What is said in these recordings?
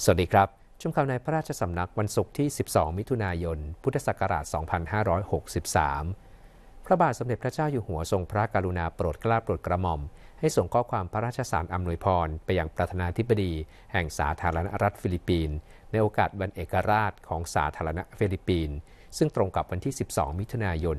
สวัสดีครับชมข่าวในพระราชสำนักวันศุกร์ที่ 12 มิถุนายน พุทธศักราช 2563 พระบาทสมเด็จพระเจ้าอยู่หัวทรงพระกรุณาโปรดเกล้าโปรดกระหม่อมให้ส่งข้อความพระราชสารอำนวยพรไปยังประธานาธิบดีแห่งสาธารณรัฐฟิลิปปินส์ในโอกาสวันเอกราชของสาธารณรัฐฟิลิปปินส์ซึ่งตรงกับวันที่ 12 มิถุนายน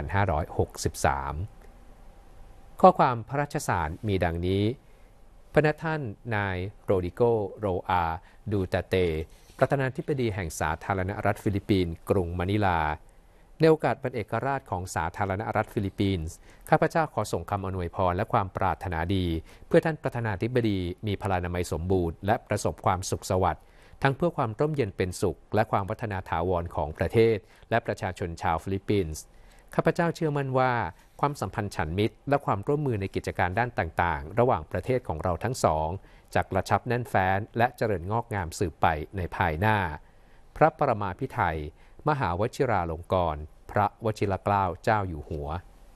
2563 ข้อความพระราชสารมีดังนี้พระท่านนายโรดิโก โรอา ดูตาเตประธานาธิบดีแห่งสาธารณรัฐฟิลิปปินส์กรุงมะนิลาในโอกาสวันเอกราชของสาธารณรัฐฟิลิปปินส์ข้าพเจ้าขอส่งคำอำนวยพรและความปรารถนาดีเพื่อท่านประธานาธิบดีมีพลานามัยสมบูรณ์และประสบความสุขสวัสดิ์ทั้งเพื่อความร่มเย็นเป็นสุขและความพัฒนาถาวรของประเทศและประชาชนชาวฟิลิปปินส์ข้าพเจ้าเชื่อมั่นว่าความสัมพันธ์ฉันมิตรและความร่วมมือในกิจการด้านต่างๆระหว่างประเทศของเราทั้งสองจะกระชับแน่นแฟ้นและเจริญงอกงามสืบไปในภายหน้าพระประมาภิไธยมหาวชิราลงกรณ์พระวชิรเกล้าเจ้าอยู่หัว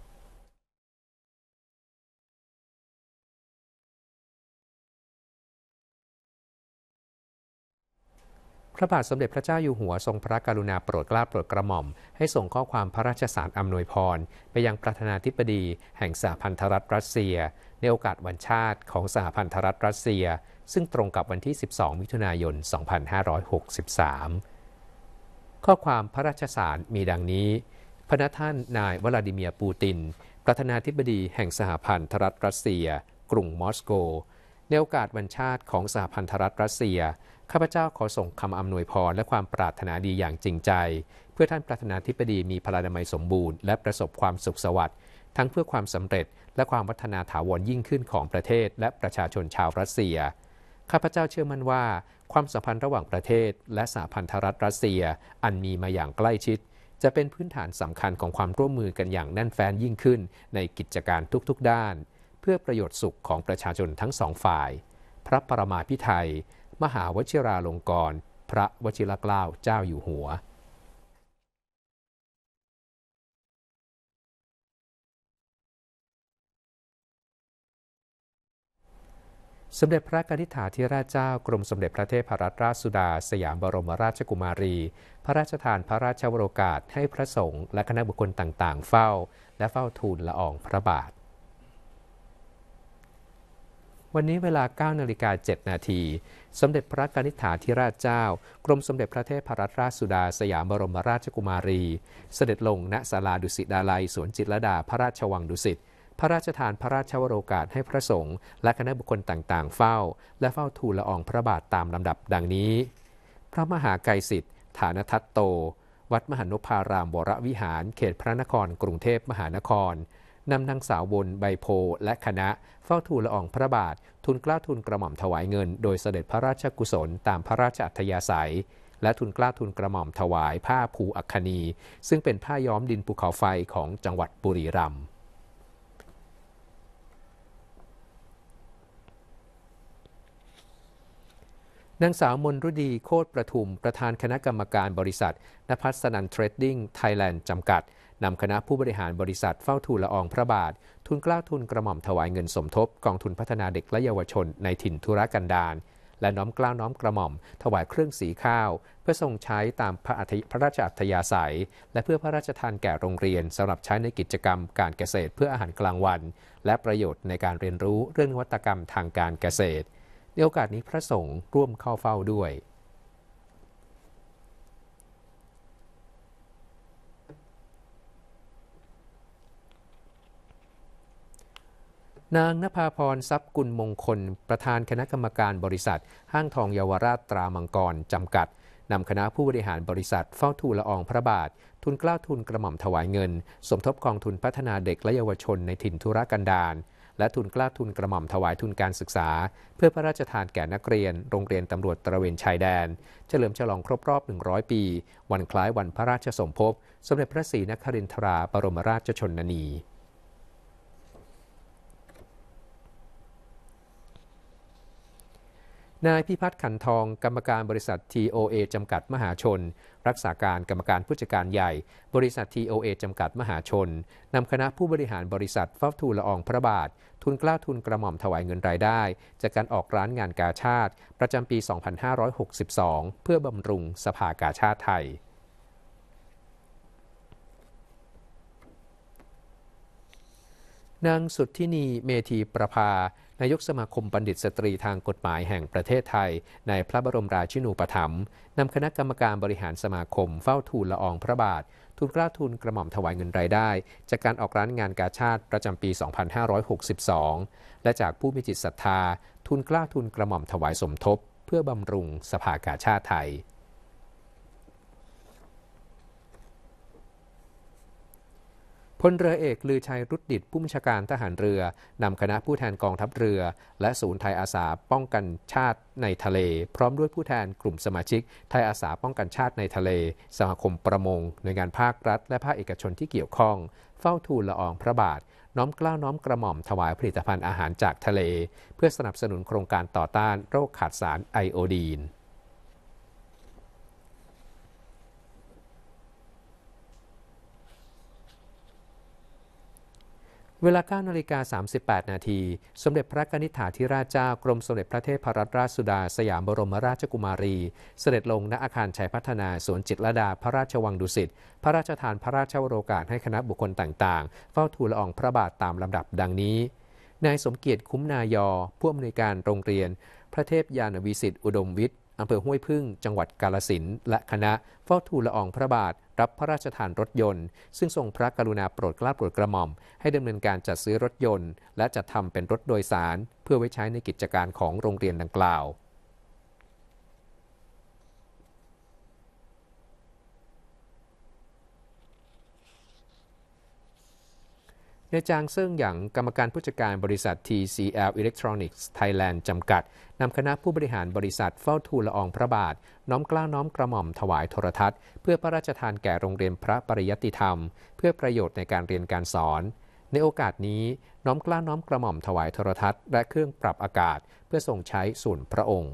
พระบาทสมเด็จพระเจ้าอยู่หัวทรงพระกรุณาโปรดเกล้าโปรดกระหม่อมให้ส่งข้อความพระราชสารอำนวยพรไปยังประธานาธิบดีแห่งสหพันธรัฐรัสเซียในโอกาสวันชาติของสหพันธรัฐรัสเซียซึ่งตรงกับวันที่ 12 มิถุนายน 2563 ข้อความพระราชสารมีดังนี้พระท่านนายวลาดิเมียร์ปูตินประธานาธิบดีแห่งสหพันธรัฐรัสเซียกรุงมอสโกในโอกาสวันชาติของสหพันธรัฐรัสเซียข้าพเจ้าขอส่งคำอำนวยพรและความปรารถนาดีอย่างจริงใจเพื่อท่านประธานาธิบดีมีพลานามัยสมบูรณ์และประสบความสุขสวัสดิ์ทั้งเพื่อความสำเร็จและความพัฒนาถาวรยิ่งขึ้นของประเทศและประชาชนชาวรัสเซียข้าพเจ้าเชื่อมั่นว่าความสัมพันธ์ระหว่างประเทศและสหพันธรัฐรัสเซียอันมีมาอย่างใกล้ชิดจะเป็นพื้นฐานสำคัญของความร่วมมือกันอย่างแน่นแฟ้นยิ่งขึ้นในกิจการทุกๆด้านเพื่อประโยชน์สุขของประชาชนทั้งสองฝ่ายพระประมาภิไธยมหาวชิราลงกรณ์พระวชิรเกล้าเจ้าอยู่หัวสมเด็จพระกนิษฐาธิราชเจ้ากรมสมเด็จพระเทพรัตนราชสุดาสยามบรมราชกุมารีพระราชทานพระราชวโรกาสให้พระสงฆ์และคณะบุคคลต่างๆเฝ้าและเฝ้าทูลละอองพระบาทวันนี้เวลา 9:07 น.สมเด็จพระกนิษฐาธิราชเจ้ากรมสมเด็จพระเทพรัตนราชสุดาสยามบรมราชกุมารีเสด็จลงณศาลาดุสิตดาลัยสวนจิตรลดาพระราชวังดุสิตพระราชทานพระราชวโรกาสให้พระสงฆ์และคณะบุคคลต่างๆเฝ้าและเฝ้าทูลละอองพระบาทตามลำดับดังนี้พระมหาไกรสิทธิ์ฐานทัตโตวัดมหานพารามวรวิหารเขตพระนครกรุงเทพมหานครนำนางสาววนใบโพและคณะเฝ้าทูลละอองพระบาททูลเกล้าทูลกระหม่อมถวายเงินโดยเสด็จพระราชกุศลตามพระราชอัธยาศัยและทูลเกล้าทูลกระหม่อมถวายผ้าภูอัคคณีซึ่งเป็นผ้าย้อมดินภูเขาไฟของจังหวัดบุรีรัมย์นางสาวมนฤดีโคตรประทุมประธานคณะกรรมการบริษัทนภัสนันเทรดดิ้งไทยแลนด์จำกัดนำคณะผู้บริหารบริษัทเฝ้าทูลละอองพระบาททูลเกล้าทูลกระหม่อมถวายเงินสมทบกองทุนพัฒนาเด็กและเยาวชนในถิ่นทุรกันดารและน้อมเกล้าน้อมกระหม่อมถวายเครื่องสีข้าวเพื่อทรงใช้ตามพระราชอัธยาศัยและเพื่อพระราชทานแก่โรงเรียนสำหรับใช้ในกิจกรรมการเกษตรเพื่ออาหารกลางวันและประโยชน์ในการเรียนรู้เรื่องนวัตกรรมทางการเกษตรในโอกาสนี้พระสงฆ์ร่วมเข้าเฝ้าด้วยนางณภาพรทรัพย์กุลมงคลประธานคณะกรรมการบริษัทห้างทองเยาวราชตรามังกรจำกัดนำคณะผู้บริหารบริษัทเฝ้าทูลละอองพระบาททูลเกล้าทูลกระหม่อมถวายเงินสมทบกองทุนพัฒนาเด็กและเยาวชนในถิ่นทุรกันดารและทูลเกล้าทูลกระหม่อมถวายทุนการศึกษาเพื่อพระราชทานแก่นักเรียนโรงเรียนตำรวจตระเวนชายแดนเฉลิมฉลองครบรอบ100 ปีวันคล้ายวันพระราชสมภพสมเด็จพระศรีนครินทราบรมราชชนนีนายพิพัฒน์ขันทองกรรมการบริษัท TOA จำกัดมหาชนรักษาการกรรมการผู้จัดการใหญ่บริษัท TOA จำกัดมหาชนนำคณะผู้บริหารบริษัทเฝ้าทูลละอองพระบาททุนเกล้าทุนกระหม่อมถวายเงินรายได้จากการออกร้านงานกาชาดประจำปี 2562 เพื่อบำรุงสภากาชาดไทยนางสุทธินีเมธีประภานายกสมาคมบัณฑิตสตรีทางกฎหมายแห่งประเทศไทยในพระบรมราชินูปถัมภ์นำคณะกรรมการบริหารสมาคมเฝ้าทูลละอองพระบาททุนเกล้าทุนกระหม่อมถวายเงินรายได้จากการออกร้านงานกาชาดประจำปี 2562 และจากผู้มีจิตศรัทธาทุนเกล้าทุนกระหม่อมถวายสมทบเพื่อบำรุงสภากาชาดไทยพลเรือเอกลือชัยรุดดิตผู้บัญชาการทหารเรือนำคณะผู้แทนกองทัพเรือและศูนย์ไทยอาสาป้องกันชาติในทะเลพร้อมด้วยผู้แทนกลุ่มสมาชิกไทยอาสาป้องกันชาติในทะเลสมาคมประมงหน่วยงานภาครัฐและภาคเอกชนที่เกี่ยวข้องเฝ้าทูลละอองพระบาทน้อมเกล้าน้อมกระหม่อมถวายผลิตภัณฑ์อาหารจากทะเลเพื่อสนับสนุนโครงการต่อต้านโรคขาดสารไอโอดีนเวลา 9 นาฬิกา 38 นาทีสมเด็จพระกนิษฐาธิราชเจ้ากรมสมเด็จพระเทพรัตนราชสุดาสยามบรมราชกุมารีเสด็จลงณอาคารชัยพัฒนาสวนจิตรลดาพระราชวังดุสิตพระราชทานพระราชวโรกาสให้คณะบุคคลต่างๆเฝ้าทูลละอองพระบาทตามลำดับดังนี้นายสมเกียรติคุ้มนายอผู้อำนวยการโรงเรียนพระเทพยานวิสิทธิอุดมวิทย์อำเภอห้วยพึ่งจังหวัดกาฬสินธุ์และคณะเฝ้าทูลละอองพระบาทรับพระราชทานรถยนต์ซึ่งทรงพระกรุณาโปรดเกล้าโปรดกระหม่อมให้ดำเนินการจัดซื้อรถยนต์และจัดทำเป็นรถโดยสารเพื่อไว้ใช้ในกิจการของโรงเรียนดังกล่าวนายจางเซิ่งหยางกรรมการผู้จัดการบริษัท TCL Electronics Thailand จำกัดนำคณะผู้บริหารบริษัทเฝ้าทูลละอองพระบาทน้อมเกล้าน้อมกระหม่อมถวายโทรทัศน์เพื่อพระราชทานแก่โรงเรียนพระปริยัติธรรมเพื่อประโยชน์ในการเรียนการสอนในโอกาสนี้น้อมเกล้าน้อมกระหม่อมถวายโทรทัศน์และเครื่องปรับอากาศเพื่อทรงใช้ส่วนพระองค์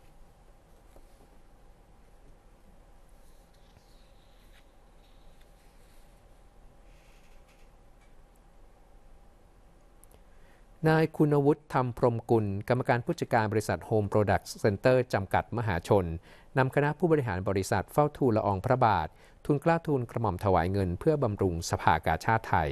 นายคุณวุฒิธรรมพรหมกุลกรรมการผู้จัดการบริษัท Home Products Center จำกัดมหาชนนำคณะผู้บริหารบริษัทเฝ้าทูลละอองพระบาททุนเกล้าทุนกระหม่อมถวายเงินเพื่อบำรุงสภากาชาดไทย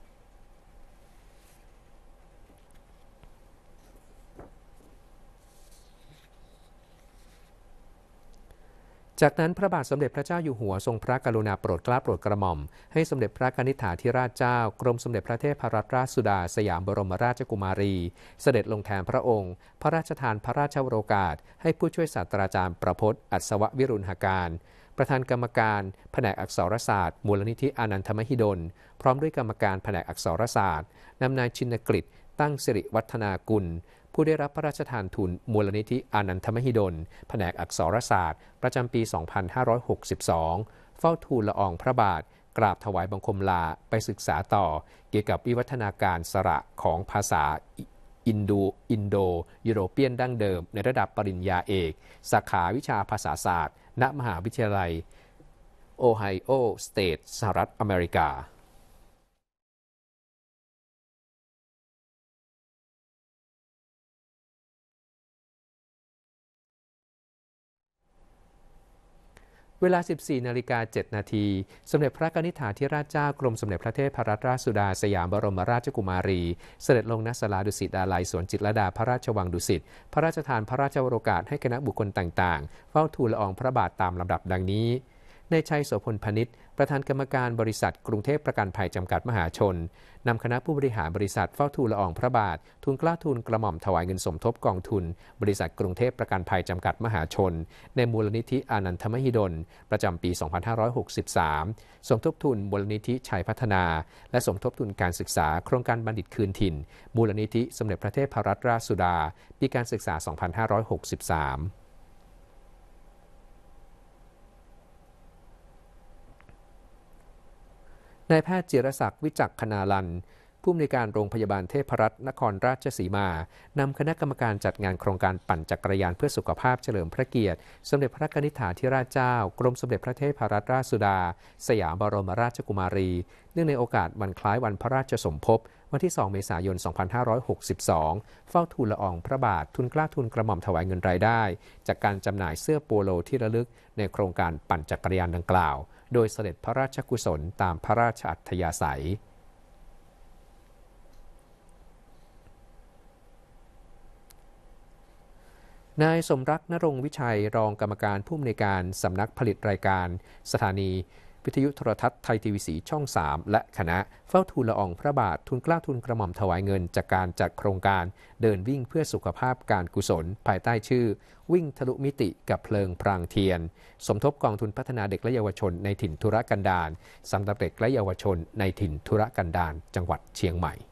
จากนั้นพระบาทสมเด็จพระเจ้าอยู่หัวทรงพระกรุณาโปรดเกล้าโปรดกระหม่อมให้สมเด็จพระกนิษฐาธิราชเจ้ากรมสมเด็จพระเทพรัตนราชสุดาสยามบรมราชกุมารีเสด็จลงแทนพระองค์พระราชทานพระราชวโรกาสให้ผู้ช่วยศาสตราจารย์ประพจน์อัศววิรุณหการประธานกรรมการแผนกอักษรศาสตร์มูลนิธิอานันทมหิดลพร้อมด้วยกรรมการแผนกอักษรศาสตร์นำนายชินกฤษตั้งสิริวัฒนากุลผู้ได้รับพระราชทานทุนมูลนิธิอานันทมหิดลแผนกอักษรศาสตร์ประจำปี 2562 เฝ้าทูลละอองพระบาทกราบถวายบังคมลาไปศึกษาต่อเกี่ยวกับวิวัฒนาการสระของภาษาอินโดยุโรเปียนดั้งเดิมในระดับปริญญาเอกสาขาวิชาภาษาศาสตร์ณมหาวิทยาลัยโอไฮโอสเตทสหรัฐอเมริกาเวลา 14 นาฬิกา 7 นาทีสมเด็จพระกนิษฐาธิราชเจ้ากรมสมเด็จพระเทพรัตนราชสุดาสยามบรมราชกุมารีเสด็จลงณศาลาดุสิตดาลัยสวนจิตรลดาพระราชวังดุสิตพระราชทานพระราชวโรกาสให้คณะบุคคลต่างๆเฝ้าทูลละอองพระบาทตามลำดับดังนี้นายชัยโสพลพนิษฐ์ประธานกรรมการบริษัทกรุงเทพประกันภัยจำกัดมหาชนนำคณะผู้บริหารบริษัทเฝ้าทูลละอองพระบาททุนเกล้าทุนกระหม่อมถวายเงินสมทบกองทุนบริษัทกรุงเทพประกันภัยจำกัดมหาชนในมูลนิธิอานันทมหิดลประจำปี 2563 สมทบทุนมูลนิธิชัยพัฒนาและสมทบทุนการศึกษาโครงการบัณฑิตคืนถิ่นมูลนิธิสมเด็จพระเทพรัตนราชสุดาปีการศึกษา 2563นายแพทย์จิรศักดิ์วิจักรคณาลันผู้อำนวยการโรงพยาบาลเทพรัตน์นครราชสีมานำคณะกรรมการจัดงานโครงการปั่นจักรยานเพื่อสุขภาพเฉลิมพระเกียรติสมเด็จพระนิธิถาธิราชเจ้ากรมสมเด็จพระเทพรัตนราชสุดาสยามบรมราชกุมารีเนื่องในโอกาสวันคล้ายวันพระราชสมภพวันที่ 2 เมษายน 2562 เฝ้าทูลละอองพระบาททุนเกล้าทุนกระหม่อมถวายเงินรายได้จากการจำหน่ายเสื้อโปโลที่ระลึกในโครงการปั่นจักรยานดังกล่าวโดยเสด็จพระราชกุศลตามพระราชอัธยาศัยนายสมรักนรงค์วิชัยรองกรรมการผู้อำนวยการสำนักผลิตรายการสถานีวิทยุโทรทัศน์ไทยทีวีสีช่อง 3 และคณะเฝ้าทูลละอองพระบาททุนเกล้าทุนกระหม่อมถวายเงินจากการจัดโครงการเดินวิ่งเพื่อสุขภาพการกุศลภายใต้ชื่อวิ่งทะลุมิติกับเพลิงพรางเทียนสมทบกองทุนพัฒนาเด็กและเยาวชนในถิ่นธุรกันดารสำหรับเด็กและเยาวชนในถิ่นธุรกันดารจังหวัดเชียงใหม่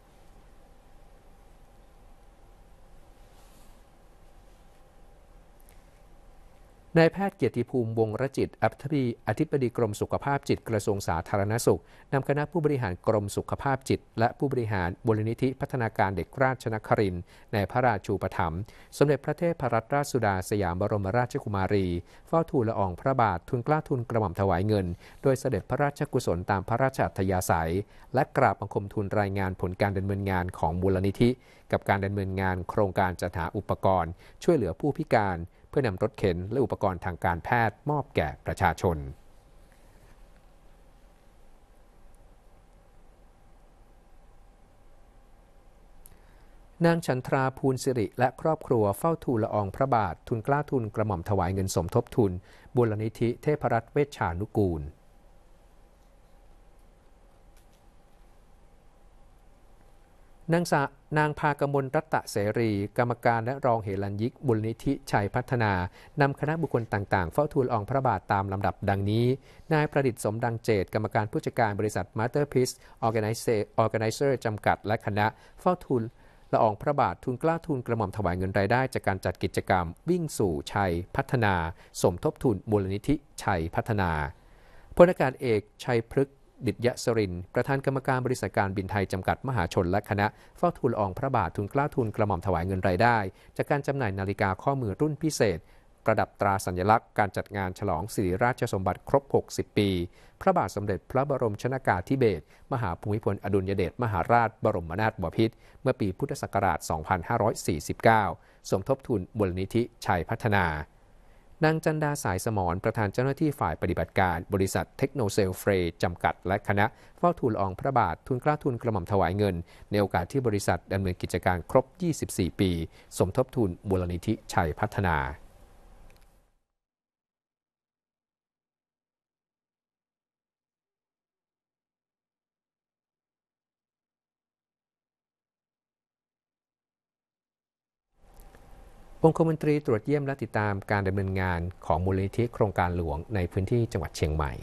นายแพทย์เกียรติภูมิวงศ์รจิตอธิบดีกรมสุขภาพจิตกระทรวงสาธารณสุขนำคณะผู้บริหารกรมสุขภาพจิตและผู้บริหารมูลนิธิพัฒนาการเด็กราชนครินทร์ในพระราชูปถัมภ์สมเด็จพระเทพรัตนราชสุดาสยามบรมราชกุมารีเฝ้าทูลละอองพระบาททุนเกล้าทุนกระหม่อมถวายเงินโดยเสด็จพระราชกุศลตามพระราชอัธยาศัยและกราบบังคมทูลรายงานผลการดำเนินงานของมูลนิธิกับการดำเนินงานโครงการจัดหาอุปกรณ์ช่วยเหลือผู้พิการเพื่อนำรถเข็นและอุปกรณ์ทางการแพทย์มอบแก่ประชาชนนางฉันทราภูลสิริและครอบครัวเฝ้าทูลละอองพระบาททุนเกล้าทุนกระหม่อมถวายเงินสมทบทุนมูลนิธิเทพรัตน์เวชชานุกูลนางพากมลรัตเสรีกรรมการและรองเหรัญยิกมูลนิธิชัยพัฒนานำคณะบุคคลต่างๆเฝ้าทูลละอองพระบาทตามลำดับดังนี้นายประดิษฐ์สมดังเจตกรรมการผู้จัดการบริษัท Masterpiece Organizer จำกัดและคณะเฝ้าทูลละอองพระบาททุนเกล้าทุนกระหม่อมถวายเงินรายได้จากการจัดกิจกรรมวิ่งสู่ชัยพัฒนาสมทบทุนมูลนิธิชัยพัฒนาพลอากาศเอกชัยพฤกษ์ดิษยสรินทร์ประธานกรรมการบริษัทการบินไทยจำกัดมหาชนและคณะเฝ้าทูลละอองพระบาททุนเกล้าทุนกระหม่อมถวายเงินรายได้จากการจำหน่ายนาฬิกาข้อมือรุ่นพิเศษประดับตราสัญลักษณ์การจัดงานฉลองสิริราชสมบัติครบ60 ปีพระบาทสมเด็จพระบรมชนกาธิเบศรมหาภูมิพลอดุลยเดชมหาราชบรมนาถบพิตรเมื่อปีพุทธศักราช 2549 สมทบทุนมูลนิธิชัยพัฒนานางจันดาสายสมรประธานเจ้าหน้าที่ฝ่ายปฏิบัติการบริษัทเทคโนเซลเฟรจำกัดและคณะเฝ้าทูลละอองพระบาททุนเกล้าทุนกระหม่อมถวายเงินในโอกาสที่บริษัทดำเนินกิจการครบ 24 ปีสมทบทุนมูลนิธิชัยพัฒนาองคมนตรีตรวจเยี่ยมและติดตามการดำเนินงานของมูลนิธิโครงการหลวงในพื้นที่จังหวัดเชียงใหม่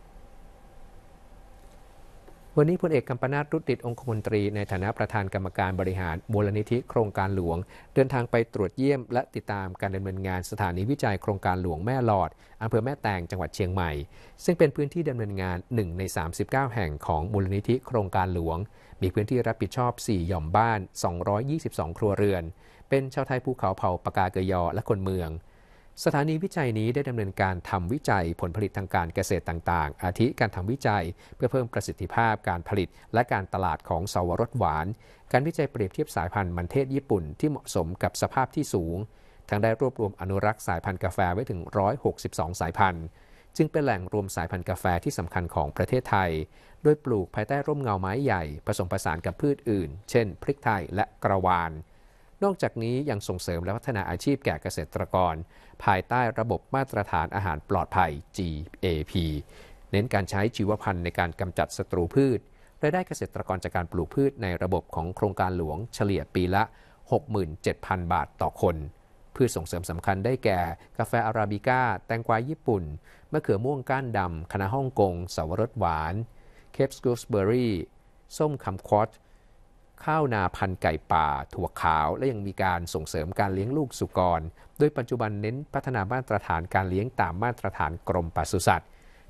วันนี้พลเอกกัมปนาท รุดิตองคมนตรีในฐานะประธานกรรมการบริหารมูลนิธิโครงการหลวงเดินทางไปตรวจเยี่ยมและติดตามการดำเนินงานสถานีวิจัยโครงการหลวงแม่หลอดอำเภอแม่แตงจังหวัดเชียงใหม่ซึ่งเป็นพื้นที่ดำเนินงาน1ใน39แห่งของมูลนิธิโครงการหลวงมีพื้นที่รับผิดชอบ4หย่อมบ้าน222ครัวเรือนเป็นชาวไทยภูเขาเผ่าปากาเกยอและคนเมืองสถานีวิจัยนี้ได้ดำเนินการทำวิจัยผลผลิตทางการเกษตรต่างๆอาทิการทำวิจัยเพื่อเพิ่มประสิทธิภาพการผลิตและการตลาดของสวรสหวานการวิจัยเปรียบเทียบสายพันธุ์มันเทศญี่ปุ่นที่เหมาะสมกับสภาพที่สูงทั้งได้รวบรวมอนุรักษ์สายพันธุ์กาแฟไว้ถึง162สายพันธุ์จึงเป็นแหล่งรวมสายพันธุ์กาแฟที่สำคัญของประเทศไทยโดยปลูกภายใต้ร่มเงาไม้ใหญ่ผสมผสานกับพืชอื่นเช่นพริกไทยและกระวานนอกจากนี้ยังส่งเสริมและพัฒนาอาชีพแก่เกษตรกรภายใต้ระบบมาตรฐานอาหารปลอดภัย GAP เน้นการใช้ชีวพันธุ์ในการกำจัดศัตรูพืชรายได้เกษตรกรจากการปลูกพืชในระบบของโครงการหลวงเฉลี่ยปีละ 67,000 บาทต่อคนพืชส่งเสริมสำคัญได้แก่กาแฟอาราบิก้าแตงกวาญี่ปุ่นมะเขือม่วงก้านดำคะน้าฮ่องกงสวรสหวานเคปสกูสเบอร์รี่ส้มคัมควอตข้าวนาพันธุ์ไก่ป่าถั่วขาวและยังมีการส่งเสริมการเลี้ยงลูกสุกรโดยปัจจุบันเน้นพัฒนามาตรฐานการเลี้ยงตามมาตรฐานกรมปศุสัตว์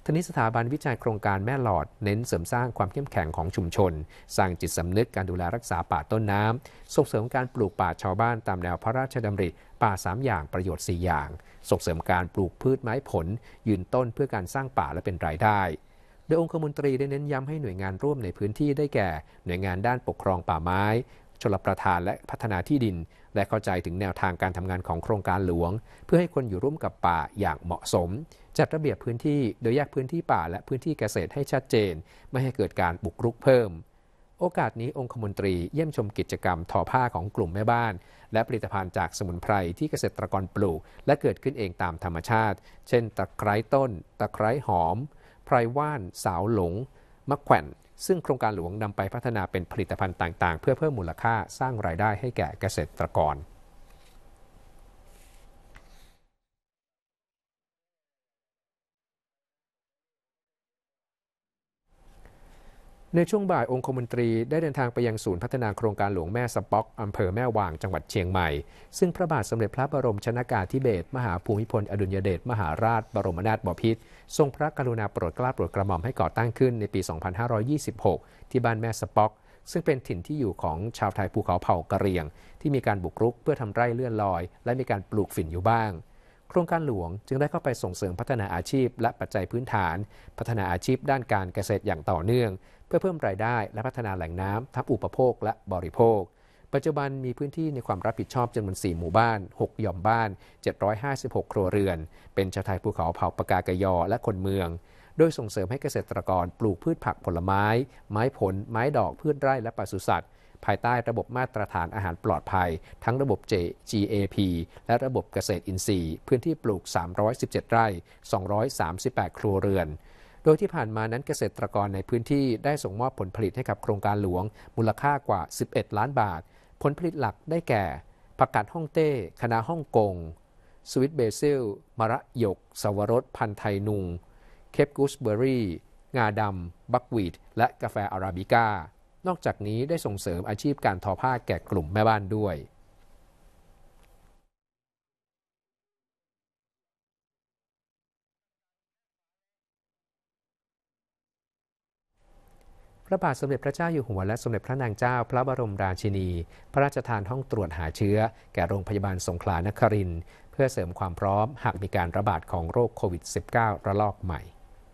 ทั้งนี้สถาบันวิจัยโครงการแม่หลอดเน้นเสริมสร้างความเข้มแข็งของชุมชนสร้างจิตสำนึกการดูแลรักษาป่าต้นน้ำส่งเสริมการปลูกป่าชาวบ้านตามแนวพระราชดำริป่า3อย่างประโยชน์4อย่างส่งเสริมการปลูกพืชไม้ผลยืนต้นเพื่อการสร้างป่าและเป็นรายได้โดยองคมนตรีได้เน้นย้ำให้หน่วยงานร่วมในพื้นที่ได้แก่หน่วยงานด้านปกครองป่าไม้ชลประทานและพัฒนาที่ดินและเข้าใจถึงแนวทางการทำงานของโครงการหลวงเพื่อให้คนอยู่ร่วมกับป่าอย่างเหมาะสมจัดระเบียบพื้นที่โดยแยกพื้นที่ป่าและพื้นที่เกษตรให้ชัดเจนไม่ให้เกิดการบุกรุกเพิ่มโอกาสนี้องคมนตรีเยี่ยมชมกิจกรรมทอผ้าของกลุ่มแม่บ้านและผลิตภัณฑ์จากสมุนไพรที่เกษตรกรปลูกและเกิดขึ้นเองตามธรรมชาติเช่นตะไคร้ต้นตะไคร้หอมไพรว่านสาวหลงมะแขวนซึ่งโครงการหลวงนำไปพัฒนาเป็นผลิตภัณฑ์ต่างๆเพื่อเพิ่มมูลค่าสร้างรายได้ให้แก่เกษตรกรในช่วงบ่ายองคมนตรีได้เดินทางไปยังศูนย์พัฒนาโครงการหลวงแม่สะป๊อกอำเภอแม่วางจังหวัดเชียงใหม่ซึ่งพระบาทสมเด็จพระบรมชนกาธิเบศรมหาภูมิพลอดุลยเดชมหาราชบรมนาถบพิตรทรงพระกรุณาโปรดเกล้าโปรดกระหม่อมให้ก่อตั้งขึ้นในปี 2526 ที่บ้านแม่สะป๊อกซึ่งเป็นถิ่นที่อยู่ของชาวไทยภูเขาเผ่ากะเหรี่ยงที่มีการบุกรุกเพื่อทำไร่เลื่อนลอยและมีการปลูกฝิ่นอยู่บ้างโครงการหลวงจึงได้เข้าไปส่งเสริมพัฒนาอาชีพและปัจจัยพื้นฐานพัฒนาอาชีพด้านการเกษตรอย่างต่อเนื่องเพื่อเพิ่มรายได้และพัฒนาแหล่งน้ำทั้งอุปโภคและบริโภคปัจจุบันมีพื้นที่ในความรับผิดชอบจำนวน4หมู่บ้าน6หย่อมบ้าน756ครัวเรือนเป็นชาวไทยภูเขาเผ่าปากากยอและคนเมืองโดยส่งเสริมให้เกษตรกรปลูกพืชผักผลไม้ไม้ผลไม้ดอกพืชไร่และปศุสัตว์ภายใต้ระบบมาตรฐานอาหารปลอดภัยทั้งระบบ GAP และระบบเกษตรอินทรีย์พื้นที่ปลูก317ไร่238ครัวเรือนโดยที่ผ่านมานั้นเกษตรกรในพื้นที่ได้ส่งมอบผลผลิตให้กับโครงการหลวงมูลค่ากว่า11ล้านบาทผลผลิตหลักได้แก่ผักกาดฮ่องเต้คะน้าฮ่องกงสวิตเบซิลมะระหยกสวรสพันธุ์ไทยนุงเคปกูสเบอร์รี่งาดำบักวีทและกาแฟอาราบิก้านอกจากนี้ได้ส่งเสริมอาชีพการทอผ้าแก่กลุ่มแม่บ้านด้วยพระบาทสมเด็จพระเจ้าอยู่หัวและสมเด็จพระนางเจ้าพระบรมราชินีพระราชทานห้องตรวจหาเชื้อแก่โรงพยาบาลสงขลานครินทร์เพื่อเสริมความพร้อมหากมีการระบาดของโรคโควิด -19 ระลอกใหม่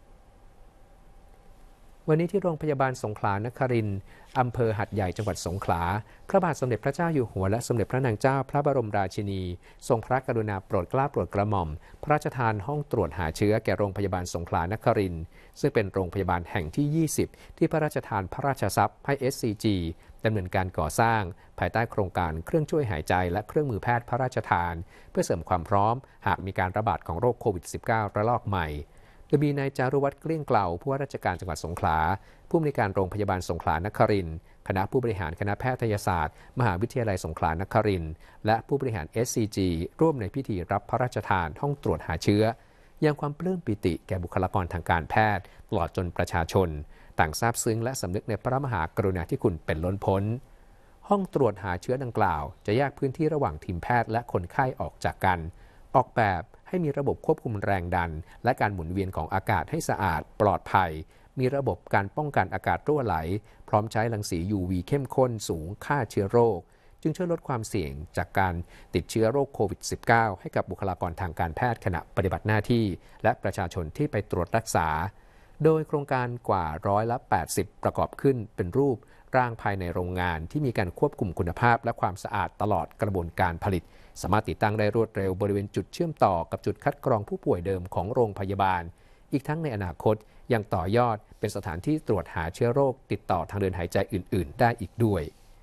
วันนี้ที่โรงพยาบาลสงขลานครินทร์อำเภอหัดใหญ่จังหวัดสงขลาพระบาทสมเด็จพระเจ้าอยู่หัวและสมเด็จพระนางเจ้าพระบรมราชินีทรงพระกรุณาโปรดเกล้าโปรดกระหม่อมพระราชทานห้องตรวจหาเชื้อแก่โรงพยาบาลสงขลานครินทร์ซึ่งเป็นโรงพยาบาลแห่งที่ 20 ที่พระราชทานพระราชทรัพย์ให้ SCG ดำเนินการก่อสร้างภายใต้โครงการเครื่องช่วยหายใจและเครื่องมือแพทย์พระราชทานเพื่อเสริมความพร้อมหากมีการระบาดของโรคโควิด -19 ระลอกใหม่โดยมีนายจารุวัฒน์เกลี้ยงเกลาผู้ว่าราชการจังหวัดสงขลาผู้อำนวยการโรงพยาบาลสงขลานครินทร์คณะผู้บริหารคณะแพทยศาสตร์มหาวิทยาลัยสงขลานครินทร์และผู้บริหาร SCG ร่วมในพิธีรับพระราชทานห้องตรวจหาเชื้อยังความปลื้มปิติแก่บุคลากรทางการแพทย์ตลอดจนประชาชนต่างซาบซึ้งและสำนึกในพระมหากรุณาธิคุณเป็นล้นพ้นห้องตรวจหาเชื้อดังกล่าวจะแยกพื้นที่ระหว่างทีมแพทย์และคนไข้ออกจากกันออกแบบให้มีระบบควบคุมแรงดันและการหมุนเวียนของอากาศให้สะอาดปลอดภัยมีระบบการป้องกันอากาศรั่วไหลพร้อมใช้รังสี UV เข้มข้นสูงฆ่าเชื้อโรคจึงช่วยลดความเสี่ยงจากการติดเชื้อโรคโควิด -19 ให้กับบุคลากรทางการแพทย์ขณะปฏิบัติหน้าที่และประชาชนที่ไปตรวจรักษาโดยโครงการกว่า80%ประกอบขึ้นเป็นรูปร่างภายในโรงงานที่มีการควบคุมคุณภาพและความสะอาดตลอดกระบวนการผลิตสามารถติดตั้งได้รวดเร็วบริเวณจุดเชื่อมต่อกับจุดคัดกรองผู้ป่วยเดิมของโรงพยาบาลอีกทั้งในอนาคตยังต่อยอดเป็นสถานที่ตรวจหาเชื้อโรคติดต่อทางเดินหายใจอื่นๆได้อีกด้วย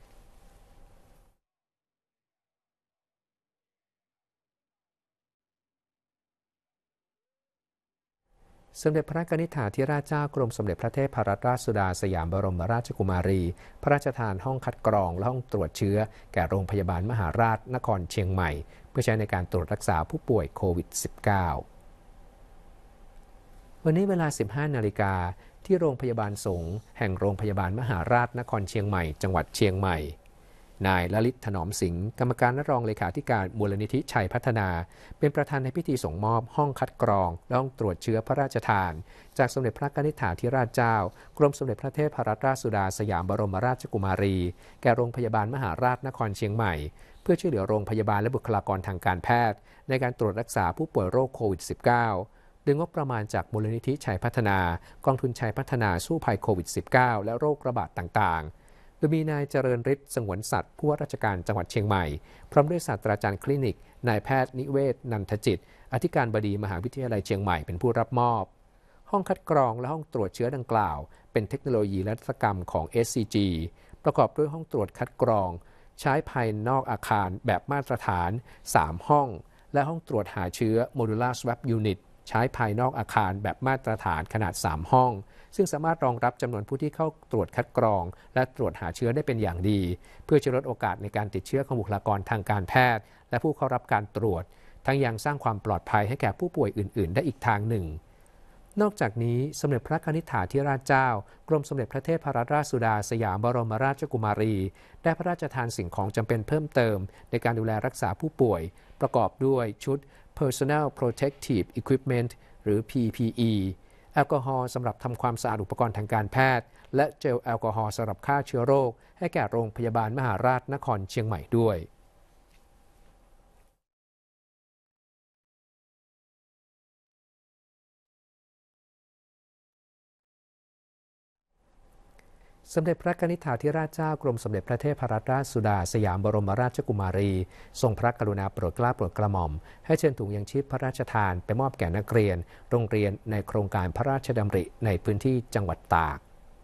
สมเด็จพระกนิษฐาธิราชเจ้ากรมสมเด็จพระเทพรัตนราชสุดาสยามบรมราชกุมารีพระราชทานห้องคัดกรองและห้องตรวจเชื้อแก่โรงพยาบาลมหาราชนครเชียงใหม่เพื่อใช้ในการตรวจรักษาผู้ป่วยโควิด -19 วันนี้เวลา 15 นาฬิกาที่โรงพยาบาลสงฆ์แห่งโรงพยาบาลมหาราชนครเชียงใหม่จังหวัดเชียงใหม่นายลลิตถนอมสิงห์กรรมการและรองเลขาธิการมูลนิธิชัยพัฒนาเป็นประธานในพิธีส่งมอบห้องคัดกรองและห้องตรวจเชื้อพระราชทานจากสมเด็จพระกนิษฐาธิราชเจ้ากรมสมเด็จพระเทพรัตนราชสุดาสยามบรมราชกุมารีแก่โรงพยาบาลมหาราชนครเชียงใหม่เพื่อช่วยเหลือโรงพยาบาลและบุคลากรทางการแพทย์ในการตรวจรักษาผู้ป่วยโรคโควิด -19 ดึงงบประมาณจากมูลนิธิชัยพัฒนากองทุนชัยพัฒนาสู้ภัยโควิด -19 และโรคระบาดต่างๆโดยมีนายเจริญฤทธิ์สงวนสัตว์ผู้ว่าราชการจังหวัดเชียงใหม่พร้อมด้วยศาสตราจารย์คลินิกนายแพทย์นิเวศนันทจิตอธิการบดีมหาวิทยาลัยเชียงใหม่เป็นผู้รับมอบห้องคัดกรองและห้องตรวจเชื้อดังกล่าวเป็นเทคโนโลยีและนวัตกรรมของ SCG ประกอบด้วยห้องตรวจคัดกรองใช้ภายนอกอาคารแบบมาตรฐาน3ห้องและห้องตรวจหาเชื้อ Modular Swab Unit ใช้ภายนอกอาคารแบบมาตรฐานขนาด3ห้องซึ่งสามารถรองรับจำนวนผู้ที่เข้าตรวจคัดกรองและตรวจหาเชื้อได้เป็นอย่างดีเพื่อช่วยลดโอกาสในการติดเชื้อของบุคลากรทางการแพทย์และผู้เข้ารับการตรวจทั้งยังสร้างความปลอดภัยให้แก่ผู้ป่วยอื่นๆได้อีกทางหนึ่งนอกจากนี้สมเด็จพระกนิษฐาธิราชเจ้ากรมสมเด็จพระเทพรัตนราชสุดาสยามบรมราชกุมารีได้พระราชทานสิ่งของจำเป็นเพิ่มเติมในการดูแลรักษาผู้ป่วยประกอบด้วยชุด Personal Protective Equipment หรือ PPE แอลกอฮอล์สำหรับทำความสะอาดอุปกรณ์ทางการแพทย์และเจลแอลกอฮอล์สำหรับฆ่าเชื้อโรคให้แก่โรงพยาบาลมหาราชนครเชียงใหม่ด้วยสมเด็จพระกนิษฐาธิราชเจ้ากรมสมเด็จพระเทพรัตนราชสุดาสยามบรมราชกุมารีทรงพระกรุณาโปรดเกล้าโปรดกระหม่อมให้เชิญถุงยังชีพพระราชทานไปมอบแก่นักเรียนโรงเรียนในโครงการพระราชดำริในพื้นที่จังหวัดตาก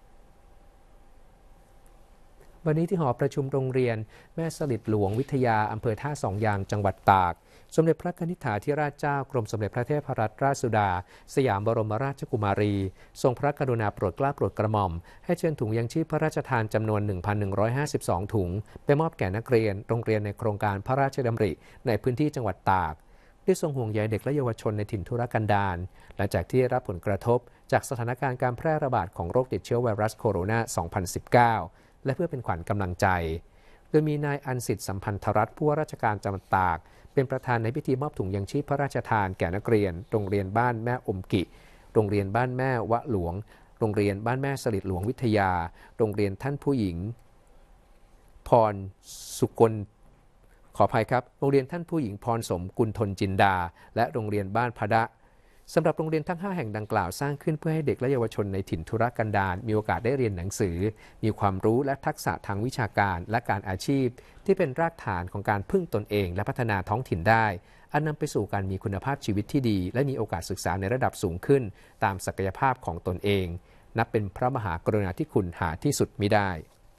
วันนี้ที่หอประชุมโรงเรียนแม่สลิดหลวงวิทยาอำเภอท่าสองยางจังหวัดตากสมเด็จพระกนิษฐาธิราชเจ้ากรมสมเด็จพระเทพรัตนราชสุดาสยามบรมราชกุมารีทรงพระกรุณาโปรดเกล้าโปรดกระหม่อมให้เชิญถุงยังชีพพระราชทานจำนวน 1,152 ถุงไปมอบแก่นักเรียนโรงเรียนในโครงการพระราชดำริในพื้นที่จังหวัดตากด้วยทรงห่วงใยเด็กและเยาวชนในถิ่นทุรกันดารหลังจากที่ได้รับผลกระทบจากสถานการณ์การแพร่ระบาดของโรคติดเชื้อไวรัสโคโรนา 2019 และเพื่อเป็นขวัญกำลังใจโดยมีนายอันสิทธิ์สัมพันธรัตน์ผู้ว่าราชการจังหวัดตากเป็นประธานในพิธีมอบถุงยังชีพพระราชทานแก่นักเรียนโรงเรียนบ้านแม่อมกิโรงเรียนบ้านแม่วะหลวงโรงเรียนบ้านแม่สลิดหลวงวิทยาโรงเรียนท่านผู้หญิงพรสุกลขออภัยครับโรงเรียนท่านผู้หญิงพรสมกุลทนจินดาและโรงเรียนบ้านพดะสำหรับโรงเรียนทั้ง5แห่งดังกล่าวสร้างขึ้นเพื่อให้เด็กและเยาวชนในถิ่นทุรกันดารมีโอกาสได้เรียนหนังสือมีความรู้และทักษะทางวิชาการและการอาชีพที่เป็นรากฐานของการพึ่งตนเองและพัฒนาท้องถิ่นได้อันนำไปสู่การมีคุณภาพชีวิตที่ดีและมีโอกาสศึกษาในระดับสูงขึ้นตามศักยภาพของตนเองนับเป็นพระมหากรุณาธิคุณหาที่สุดมิได้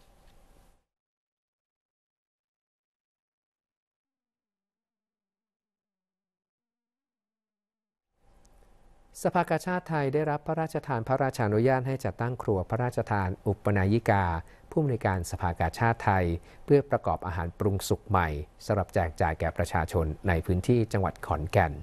สภากาชาดไทยได้รับพระราชทานพระราชานุญาตให้จัดตั้งครัวพระราชทานอุปนายิกาผู้อำนวยการสภากาชาดไทยเพื่อประกอบอาหารปรุงสุกใหม่สำหรับแจกจ่ายแก่ประชาชนในพื้นที่จังหวัดขอนแก่น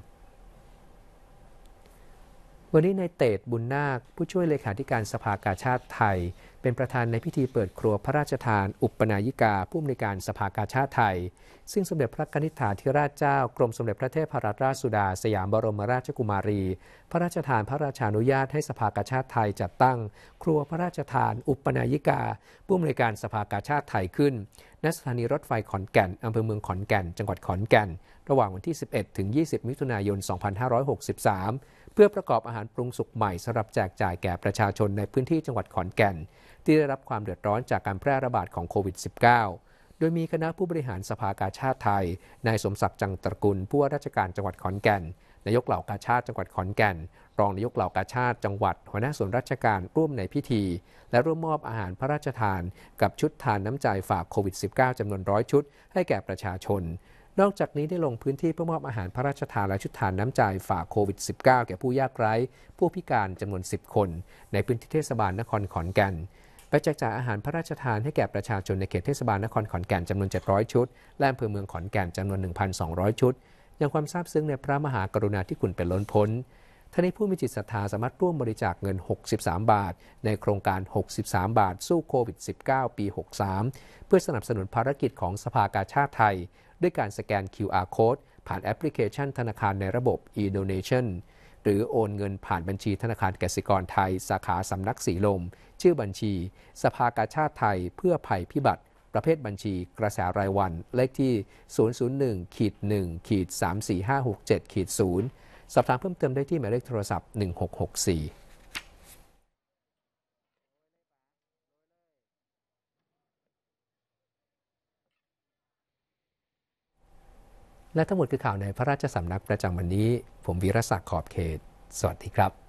วันนี้นายเตศบุญนาคผู้ช่วยเลขาธิการสภากาชาดไทยเป็นประธานในพิธีเปิดครัวพระราชทานอุปนายิกาผู้อำนวยการสภากาชาดไทยซึ่งสมเด็จพระกนิษฐาธิราชเจ้ากรมสมเด็จพระเทพรัตนราชสุดาสยามบรมราชกุมารีพระราชทานพระราชานุญาตให้สภากาชาดไทยจัดตั้งครัวพระราชทานอุปนายิกาผู้อำนวยการสภากาชาดไทยขึ้นณสถานีรถไฟขอนแก่นอำเภอเมืองขอนแก่นจังหวัดขอนแก่นระหว่างวันที่11ถึง20มิถุนายน2563เพื่อประกอบอาหารปรุงสุกใหม่สำหรับแจกจ่ายแก่ประชาชนในพื้นที่จังหวัดขอนแก่นที่ได้รับความเดือดร้อนจากการแพร่ระบาดของโควิด -19 โดยมีคณะผู้บริหารสภากาชาดไทยนายสมศักดิ์จังตระกูลผู้ว่าราชการจังหวัดขอนแก่นนายกเหล่ากาชาดจังหวัดขอนแก่นรองนายกเหล่ากาชาดจังหวัดหัวหน้าส่วนราชการร่วมในพิธีและร่วมมอบอาหารพระราชทานกับชุดทานน้ำใจฝากโควิด -19 จำนวน100 ชุดให้แก่ประชาชนนอกจากนี้ได้ลงพื้นที่เพื่อมอบอาหารพระราชทานและชุดทานน้ำใจฝากโควิด -19 แก่ผู้ยากไร้ผู้พิการจำนวน10 คนในพื้นที่เทศบาลนครขอนแก่นไปแจกจ่ายอาหารพระราชทานให้แก่ประชาชนในเขตเทศบาลนครขอนแก่นจำนวน700 ชุดและอำเภอเมืองขอนแก่นจำนวน 1,200 ชุดยังความซาบซึ้งในพระมหากรุณาธิคุณเป็นล้นพ้นท่านี้ผู้มีจิตศรัทธาสามารถร่วมบริจาคเงิน63 บาทในโครงการ63 บาทสู้โควิด -19 ปี 63 เพื่อสนับสนุนภารกิจของสภากาชาดไทยด้วยการสแกน QR Code ผ่านแอปพลิเคชันธนาคารในระบบ e-donation หรือโอนเงินผ่านบัญชีธนาคารกสิกรไทยสาขาสำนักสีลมชื่อบัญชีสภากาชาดไทยเพื่อภัยพิบัติประเภทบัญชีกระแสรายวันเลขที่ 001-1-34567-0 สอบถามเพิ่มเติมได้ที่หมายเลขโทรศัพท์ 1664 และทั้งหมดคือข่าวในพระราชสำนักประจำวันนี้ผมวีรศักดิ์ขอบเขตสวัสดีครับ